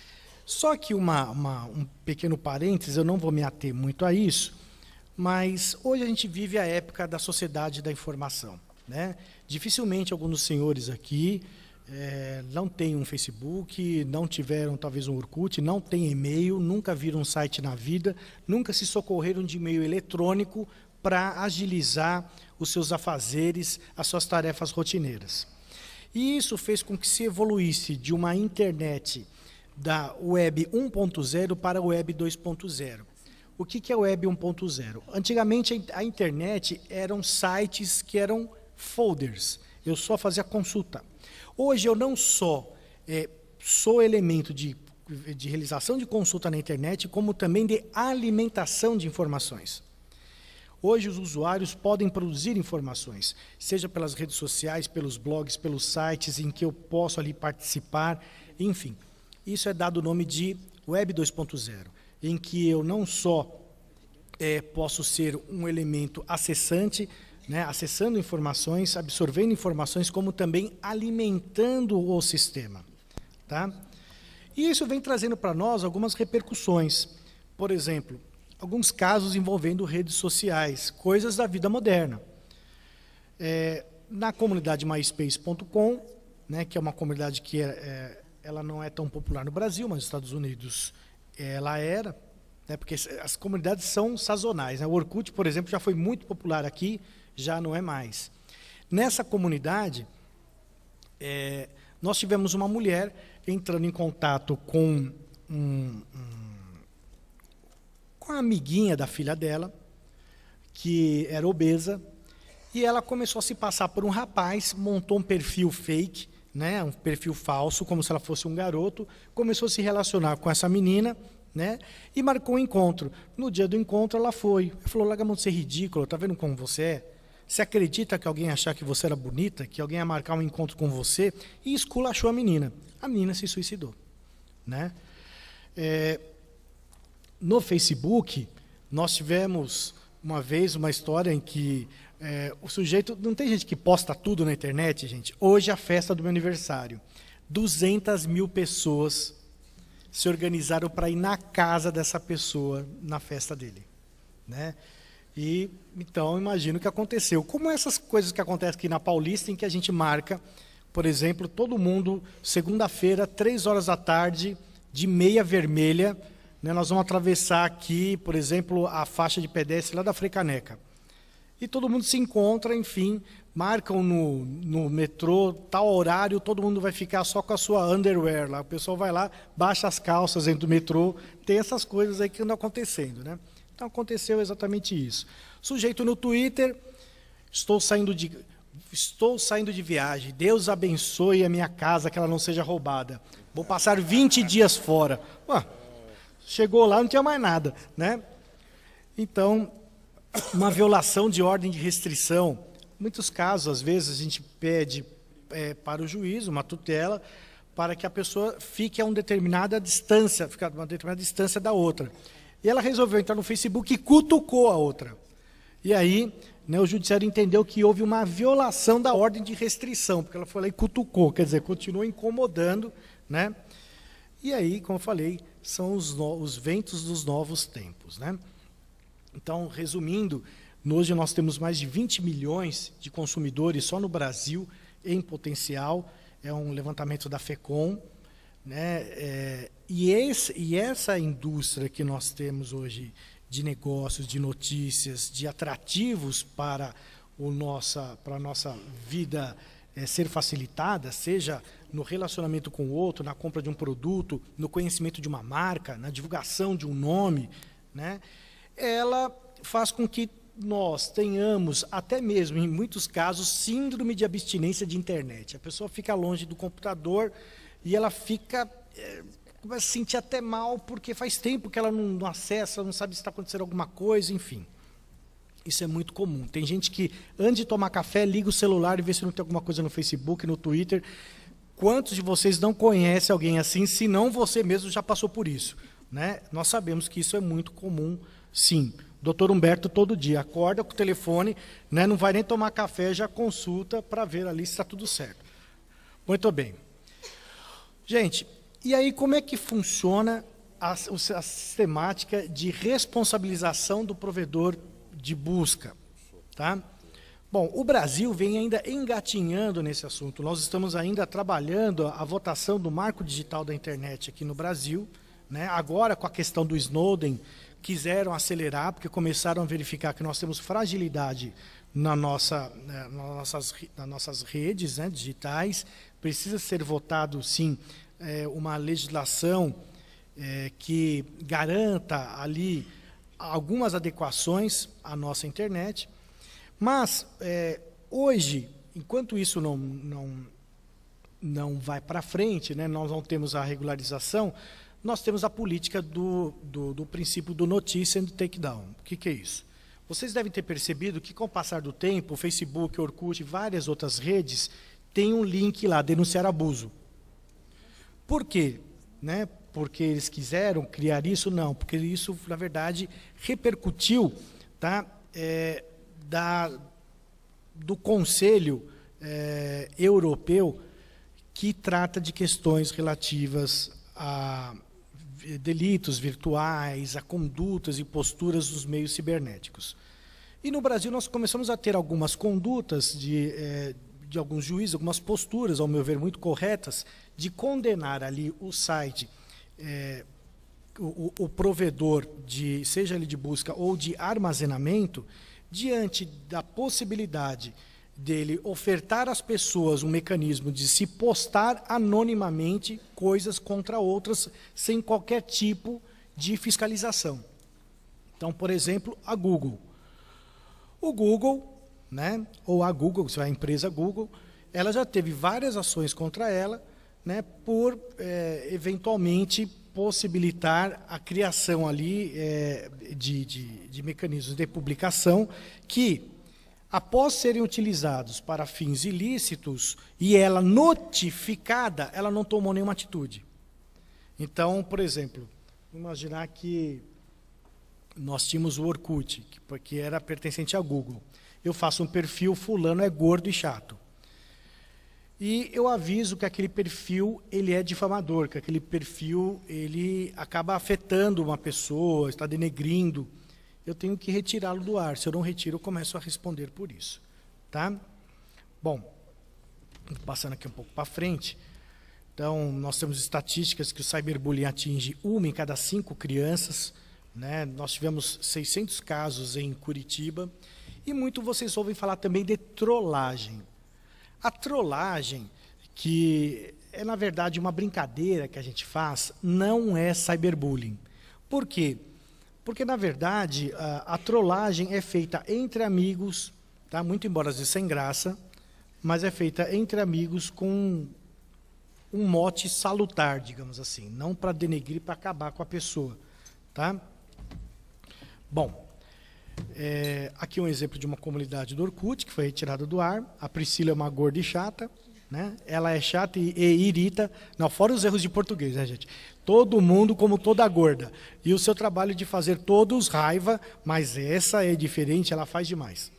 Só que uma, uma, um pequeno parênteses, eu não vou me ater muito a isso, mas hoje a gente vive a época da sociedade da informação, né? Dificilmente alguns dos senhores aqui é, não têm um Facebook, não tiveram talvez um Orkut, não têm e-mail, nunca viram um site na vida, nunca se socorreram de e-mail eletrônico para agilizar os seus afazeres, as suas tarefas rotineiras. E isso fez com que se evoluísse de uma internet da Web um ponto zero para a Web dois ponto zero. O que, que é a Web um ponto zero? Antigamente, a internet eram sites que eram folders. Eu só fazia consulta. Hoje, eu não só é, sou elemento de, de realização de consulta na internet, como também de alimentação de informações. Hoje, os usuários podem produzir informações, seja pelas redes sociais, pelos blogs, pelos sites, em que eu posso ali participar, enfim. Isso é dado o nome de Web dois ponto zero, em que eu não só é, posso ser um elemento acessante, né, acessando informações, absorvendo informações, como também alimentando o sistema. Tá? E isso vem trazendo para nós algumas repercussões. Por exemplo, alguns casos envolvendo redes sociais, coisas da vida moderna. É, na comunidade myspace ponto com, né, que é uma comunidade que é, é, ela não é tão popular no Brasil, mas nos Estados Unidos ela era, né, porque as comunidades são sazonais. Né? O Orkut, por exemplo, já foi muito popular aqui, já não é mais. Nessa comunidade, é, nós tivemos uma mulher entrando em contato com um, um com a amiguinha da filha dela, que era obesa, e ela começou a se passar por um rapaz, montou um perfil fake, né, um perfil falso, como se ela fosse um garoto, começou a se relacionar com essa menina, né, e marcou um encontro. No dia do encontro, ela foi. Ela falou, larga a mão de ser ridículo, tá vendo como você é? Você acredita que alguém ia achar que você era bonita, que alguém ia marcar um encontro com você? E esculachou a menina. A menina se suicidou. Né? É... No Facebook, nós tivemos uma vez uma história em que é, o sujeito... Não tem gente que posta tudo na internet, gente? Hoje é a festa do meu aniversário. duzentas mil pessoas se organizaram para ir na casa dessa pessoa, na festa dele. Né? E, então, imagino o que aconteceu. Como essas coisas que acontecem aqui na Paulista, em que a gente marca, por exemplo, todo mundo, segunda-feira, três horas da tarde, de meia vermelha... Né, nós vamos atravessar aqui, por exemplo, a faixa de pedestre lá da Frei Caneca. E todo mundo se encontra, enfim, marcam no, no metrô, tal horário, todo mundo vai ficar só com a sua underwear lá. O pessoal vai lá, baixa as calças dentro do metrô, tem essas coisas aí que andam acontecendo. Né? Então aconteceu exatamente isso. Sujeito no Twitter, estou saindo de, estou saindo de viagem, Deus abençoe a minha casa, que ela não seja roubada. Vou passar vinte dias fora. Ué, chegou lá, não tinha mais nada, né? Então, uma violação de ordem de restrição. Em muitos casos, às vezes, a gente pede é, para o juiz uma tutela para que a pessoa fique a uma determinada distância, fique a uma determinada distância da outra. E ela resolveu entrar no Facebook e cutucou a outra. E aí, né, o judiciário entendeu que houve uma violação da ordem de restrição, porque ela foi lá e cutucou, quer dizer, continuou incomodando, né? E aí, como eu falei, são os, no, os ventos dos novos tempos. Né? Então, resumindo, hoje nós temos mais de vinte milhões de consumidores só no Brasil em potencial, é um levantamento da FECOM, né? É, e, esse, e essa indústria que nós temos hoje de negócios, de notícias, de atrativos para, o nossa, para a nossa vida é, ser facilitada, seja no relacionamento com o outro, na compra de um produto, no conhecimento de uma marca, na divulgação de um nome, né? Ela faz com que nós tenhamos, até mesmo em muitos casos, síndrome de abstinência de internet. A pessoa fica longe do computador e ela fica, é, começa a se sentir até mal, porque faz tempo que ela não, não acessa, não sabe se está acontecendo alguma coisa, enfim. Isso é muito comum. Tem gente que, antes de tomar café, liga o celular e vê se não tem alguma coisa no Facebook, no Twitter. Quantos de vocês não conhecem alguém assim, se não você mesmo já passou por isso? Né? Nós sabemos que isso é muito comum, sim. Doutor Humberto, todo dia, acorda com o telefone, né, não vai nem tomar café, já consulta para ver ali se está tudo certo. Muito bem. Gente, e aí como é que funciona a, a sistemática de responsabilização do provedor de busca? Tá? Bom, o Brasil vem ainda engatinhando nesse assunto. Nós estamos ainda trabalhando a, a votação do marco digital da internet aqui no Brasil. Né? Agora, com a questão do Snowden, quiseram acelerar, porque começaram a verificar que nós temos fragilidade na nossa, né, nas, nossas, nas nossas redes, né, digitais. Precisa ser votado, sim, é, uma legislação é, que garanta ali algumas adequações à nossa internet, mas é, hoje, enquanto isso não, não, não vai para frente, né, nós não temos a regularização, nós temos a política do, do, do princípio do notícia and takedown. O que, que é isso? Vocês devem ter percebido que, com o passar do tempo, o Facebook, o Orkut e várias outras redes têm um link lá, denunciar abuso. Por quê? Né? Porque eles quiseram criar isso? Não, porque isso, na verdade, repercutiu, tá, é, da, do Conselho é, Europeu, que trata de questões relativas a delitos virtuais, a condutas e posturas dos meios cibernéticos. E no Brasil nós começamos a ter algumas condutas de, é, de alguns juízes, algumas posturas, ao meu ver, muito corretas, de condenar ali o site, é, o, o provedor, de, seja ele de busca ou de armazenamento, diante da possibilidade dele ofertar às pessoas um mecanismo de se postar anonimamente coisas contra outras, sem qualquer tipo de fiscalização. Então, por exemplo, a Google. O Google, né, ou a Google, a empresa Google, ela já teve várias ações contra ela, né, por, é, eventualmente, possibilitar a criação ali é, de, de, de mecanismos de publicação que, após serem utilizados para fins ilícitos, e ela notificada, ela não tomou nenhuma atitude. Então, por exemplo, imaginar que nós tínhamos o Orkut, que, que era pertencente à Google. Eu faço um perfil, fulano é gordo e chato. E eu aviso que aquele perfil ele é difamador, que aquele perfil ele acaba afetando uma pessoa, está denegrindo. Eu tenho que retirá-lo do ar. Se eu não retiro, eu começo a responder por isso. Tá? Bom, passando aqui um pouco para frente. Então, nós temos estatísticas que o cyberbullying atinge uma em cada cinco crianças. Né? Nós tivemos seiscentos casos em Curitiba. E muito vocês ouvem falar também de trollagem. A trollagem, que é, na verdade, uma brincadeira que a gente faz, não é cyberbullying. Por quê? Porque, na verdade, a, a trollagem é feita entre amigos, tá? Muito embora às vezes sem graça, mas é feita entre amigos com um mote salutar, digamos assim, não para denegrir, para acabar com a pessoa. Tá? Bom, é, aqui um exemplo de uma comunidade do Orkut, que foi retirada do ar. A Priscila é uma gorda e chata, né? Ela é chata e, e irrita, não, fora os erros de português, né, gente? Todo mundo como toda gorda. E o seu trabalho de fazer todos raiva, mas essa é diferente, ela faz demais.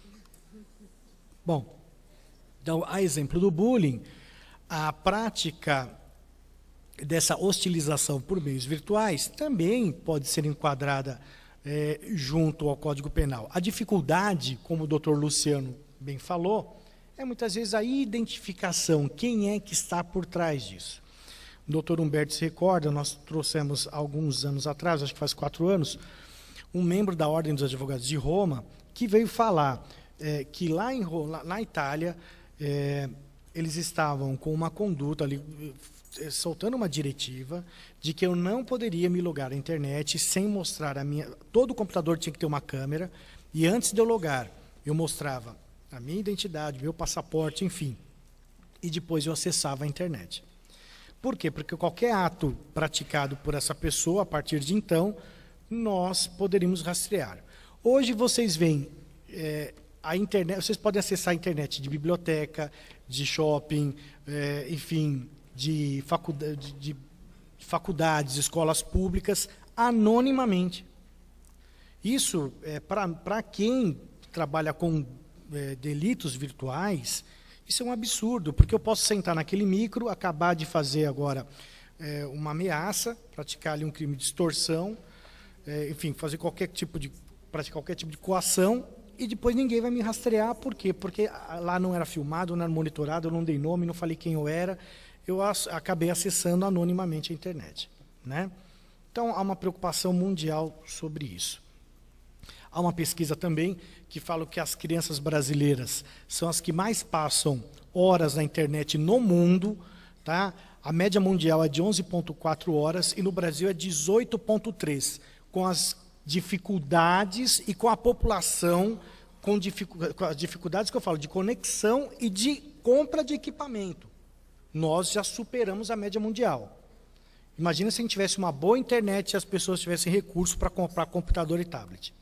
Bom, então, a exemplo do bullying, a prática dessa hostilização por meios virtuais também pode ser enquadrada é, junto ao Código Penal. A dificuldade, como o doutor Luciano bem falou, é muitas vezes a identificação, quem é que está por trás disso. O doutor Humberto se recorda, nós trouxemos alguns anos atrás, acho que faz quatro anos, um membro da Ordem dos Advogados de Roma, que veio falar é, que lá, em, lá na Itália, é, eles estavam com uma conduta ali, soltando uma diretiva de que eu não poderia me logar na internet sem mostrar a minha... Todo computador tinha que ter uma câmera, e antes de eu logar, eu mostrava a minha identidade, meu passaporte, enfim, e depois eu acessava a internet. Por quê? Porque qualquer ato praticado por essa pessoa, a partir de então, nós poderíamos rastrear. Hoje vocês veem é, a internet, vocês podem acessar a internet de biblioteca, de shopping, é, enfim, de, faculdade, de faculdades, escolas públicas, anonimamente. Isso, é, para quem trabalha com é, delitos virtuais, isso é um absurdo, porque eu posso sentar naquele micro, acabar de fazer agora é, uma ameaça, praticar ali um crime de extorsão, é, enfim, fazer qualquer tipo de, praticar qualquer tipo de coação, e depois ninguém vai me rastrear. Por quê? Porque lá não era filmado, não era monitorado, eu não dei nome, não falei quem eu era, eu acabei acessando anonimamente a internet. Né? Então, há uma preocupação mundial sobre isso. Há uma pesquisa também que fala que as crianças brasileiras são as que mais passam horas na internet no mundo. Tá? A média mundial é de onze vírgula quatro horas e no Brasil é dezoito vírgula três, com as dificuldades e com a população, com, dificu com as dificuldades que eu falo, de conexão e de compra de equipamento. Nós já superamos a média mundial. Imagina se a gente tivesse uma boa internet e as pessoas tivessem recurso para comprar computador e tablet.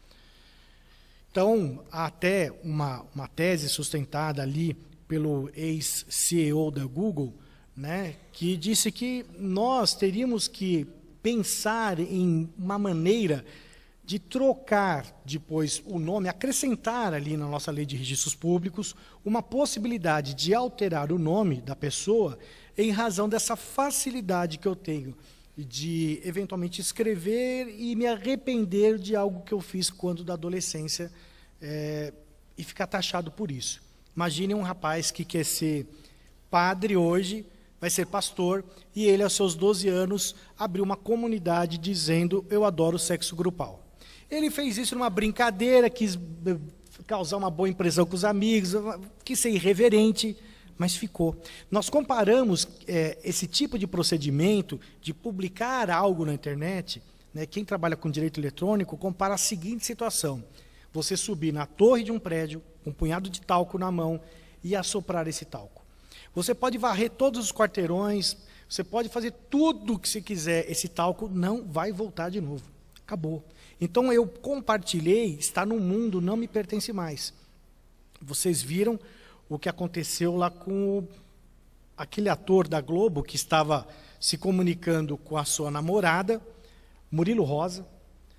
Então, há até uma, uma tese sustentada ali pelo ex-C E O da Google, né, que disse que nós teríamos que pensar em uma maneira de trocar depois o nome, acrescentar ali na nossa lei de registros públicos uma possibilidade de alterar o nome da pessoa em razão dessa facilidade que eu tenho de eventualmente escrever e me arrepender de algo que eu fiz quando da adolescência é, e ficar taxado por isso. Imagine um rapaz que quer ser padre hoje, vai ser pastor, e ele, aos seus doze anos, abriu uma comunidade dizendo: eu adoro sexo grupal. Ele fez isso numa brincadeira, quis causar uma boa impressão com os amigos, quis ser irreverente, mas ficou. Nós comparamos é, esse tipo de procedimento de publicar algo na internet, né, quem trabalha com direito eletrônico compara a seguinte situação: você subir na torre de um prédio, com um punhado de talco na mão, e assoprar esse talco. Você pode varrer todos os quarteirões, você pode fazer tudo o que você quiser, esse talco não vai voltar de novo. Acabou. Então eu compartilhei, está no mundo, não me pertence mais. Vocês viram o que aconteceu lá com o, aquele ator da Globo que estava se comunicando com a sua namorada, Murilo Rosa,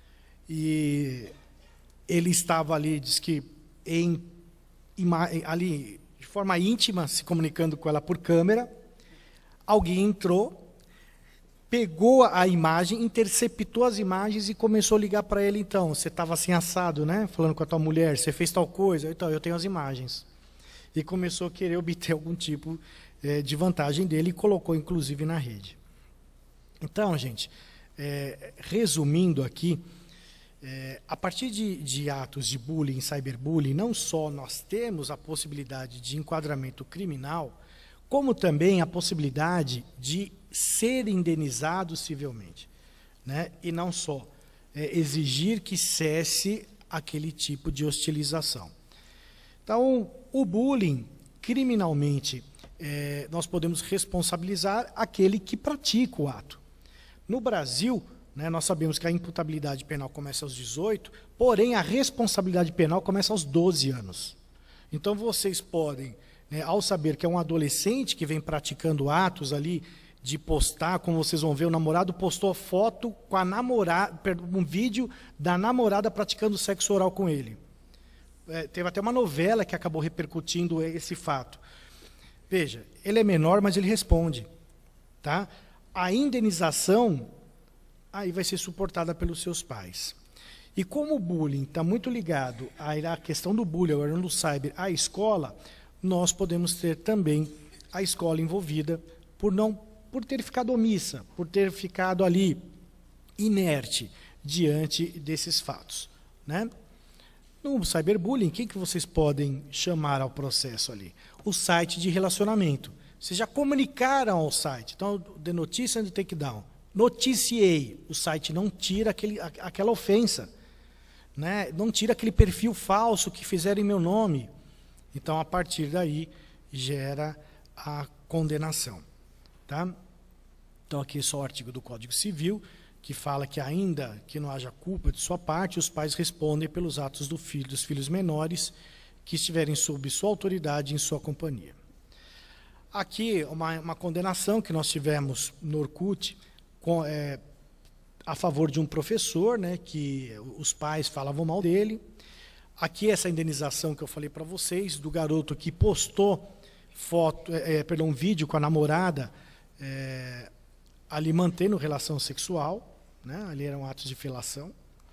e ele estava ali, diz que em, ali de forma íntima, se comunicando com ela por câmera. Alguém entrou, pegou a imagem, interceptou as imagens e começou a ligar para ele. Então, você estava assim assado, né? Falando com a tua mulher, você fez tal coisa, então eu tenho as imagens. E começou a querer obter algum tipo é, de vantagem dele e colocou, inclusive, na rede. Então, gente, é, resumindo aqui, é, a partir de, de atos de bullying, cyberbullying, não só nós temos a possibilidade de enquadramento criminal, como também a possibilidade de ser indenizado civilmente, né? E não só é, exigir que cesse aquele tipo de hostilização. Então, o bullying, criminalmente, é, nós podemos responsabilizar aquele que pratica o ato. No Brasil, né, nós sabemos que a imputabilidade penal começa aos dezoito, porém a responsabilidade penal começa aos doze anos. Então vocês podem, né, ao saber que é um adolescente que vem praticando atos ali de postar, como vocês vão ver, o namorado postou foto com a namorada, um vídeo da namorada praticando sexo oral com ele. É, teve até uma novela que acabou repercutindo esse fato. Veja, ele é menor, mas ele responde, tá? A indenização aí vai ser suportada pelos seus pais. E como o bullying está muito ligado à questão do bullying, ao do cyber, à escola, nós podemos ter também a escola envolvida por não, por ter ficado omissa, por ter ficado ali inerte diante desses fatos, né? No cyberbullying, quem que vocês podem chamar ao processo ali? O site de relacionamento. Vocês já comunicaram ao site. Então, the notice and the takedown. Noticiei. O site não tira aquele, aquela ofensa, né? Não tira aquele perfil falso que fizeram em meu nome. Então, a partir daí, gera a condenação. Tá? Então, aqui é só o artigo do Código Civil, que fala que ainda que não haja culpa de sua parte, os pais respondem pelos atos do filho, dos filhos menores que estiverem sob sua autoridade em sua companhia. Aqui, uma, uma condenação que nós tivemos no Orkut, com, é, a favor de um professor, né, que os pais falavam mal dele. Aqui, essa indenização que eu falei para vocês, do garoto que postou foto, é, perdão, um vídeo com a namorada, é, ali mantendo relação sexual, né, ali eram atos de felação.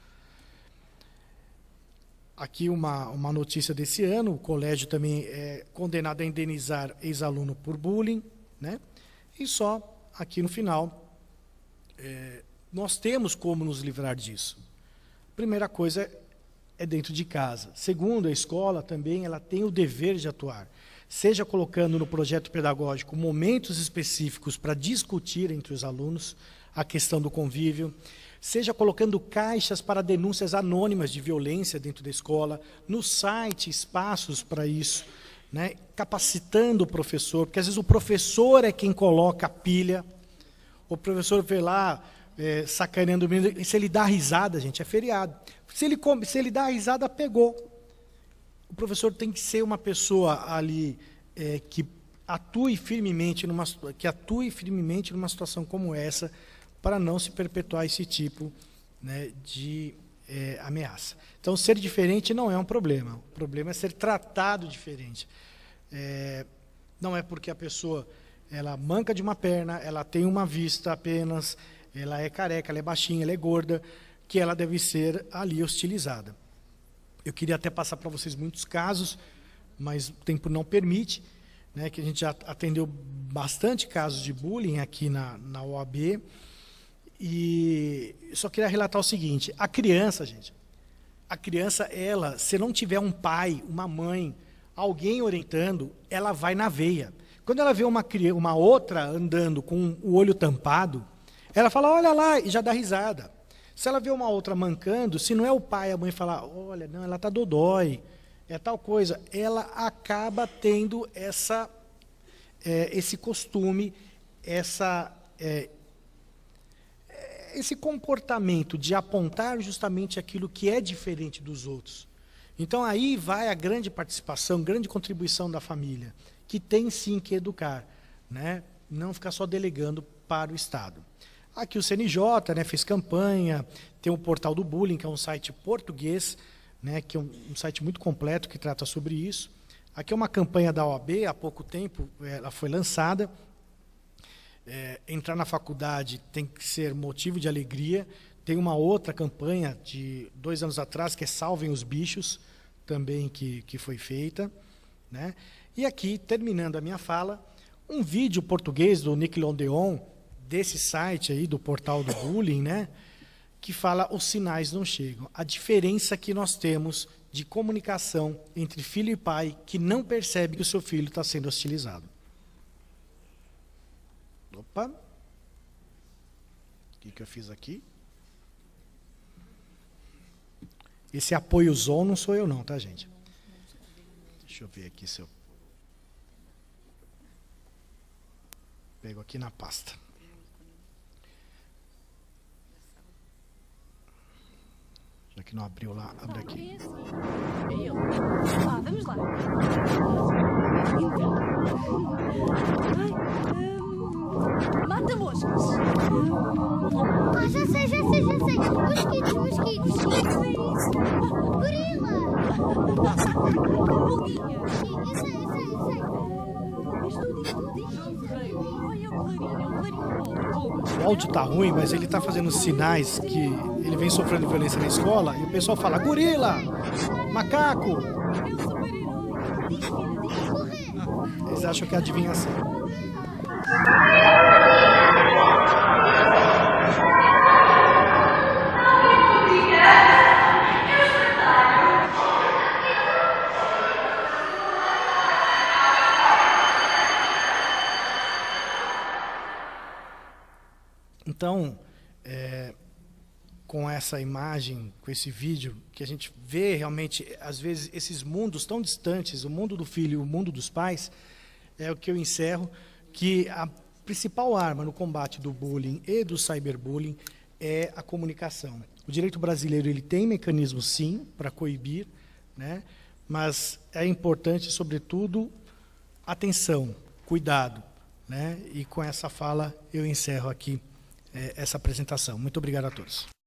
Aqui uma, uma notícia desse ano, o colégio também é condenado a indenizar ex-aluno por bullying, né? E só aqui no final, é, nós temos como nos livrar disso. Primeira coisa é dentro de casa. Segundo, a escola também ela tem o dever de atuar. seja colocando no projeto pedagógico momentos específicos para discutir entre os alunos a questão do convívio, seja colocando caixas para denúncias anônimas de violência dentro da escola, no site, espaços para isso, né? Capacitando o professor, porque às vezes o professor é quem coloca a pilha, o professor vê lá, é, sacaneando o menino, e se ele dá risada, gente, é feriado. Se ele, come, se ele dá risada, pegou. O professor tem que ser uma pessoa ali é, que atue firmemente numa, que atue firmemente numa situação como essa, para não se perpetuar esse tipo, né, de é, ameaça. Então, ser diferente não é um problema. O problema é ser tratado diferente. É, não é porque a pessoa ela manca de uma perna, ela tem uma vista apenas, ela é careca, ela é baixinha, ela é gorda, que ela deve ser ali hostilizada. Eu queria até passar para vocês muitos casos, mas o tempo não permite, né, que a gente já atendeu bastante casos de bullying aqui na, na O A B. E só queria relatar o seguinte: a criança, gente, a criança, ela, se não tiver um pai, uma mãe, alguém orientando, ela vai na veia. Quando ela vê uma, uma outra andando com o olho tampado, ela fala, olha lá, e já dá risada. Se ela vê uma outra mancando, se não é o pai, a mãe falar, olha, não, ela está dodói, é tal coisa, ela acaba tendo essa, é, esse costume, essa... É, esse comportamento de apontar justamente aquilo que é diferente dos outros. Então, aí vai a grande participação, grande contribuição da família, que tem sim que educar, né? Não ficar só delegando para o Estado. Aqui o C N J, né, fez campanha, tem o Portal do Bullying, que é um site português, né, que é um, um site muito completo que trata sobre isso. Aqui é uma campanha da O A B, há pouco tempo ela foi lançada. É, entrar na faculdade tem que ser motivo de alegria. Tem uma outra campanha de dois anos atrás, que é Salvem os Bichos, também que, que foi feita, né? E aqui, terminando a minha fala, um vídeo português do Nickelodeon, desse site aí, do Portal do Bullying, né? Que fala os sinais não chegam. A diferença que nós temos de comunicação entre filho e pai que não percebe que o seu filho está sendo hostilizado. Opa, o que, que eu fiz aqui? Esse apoiozão não sou eu não, tá, gente? Deixa eu ver aqui se eu pego aqui na pasta. Já que não abriu lá, abre aqui. Ah, vamos lá. Mata moscas. Ah, já sei, já sei, já sei. Mosquitos, mosquitos. Isso é isso. Gorila. Pulguinha. Eu sei, eu sei, eu sei. Isto tudo, isto tudo. Olha o clarinho, o clarinho. O áudio tá ruim, mas ele tá fazendo sinais que ele vem sofrendo violência na escola e o pessoal fala, gorila, macaco. Eles acham que é adivinhação. Então, é, com essa imagem, com esse vídeo, que a gente vê realmente, às vezes, esses mundos tão distantes, o mundo do filho e o mundo dos pais, é o que eu encerro, que a principal arma no combate do bullying e do cyberbullying é a comunicação. O direito brasileiro ele tem mecanismos, sim, para coibir, né? Mas é importante, sobretudo, atenção, cuidado, né? E com essa fala eu encerro aqui essa apresentação. Muito obrigado a todos.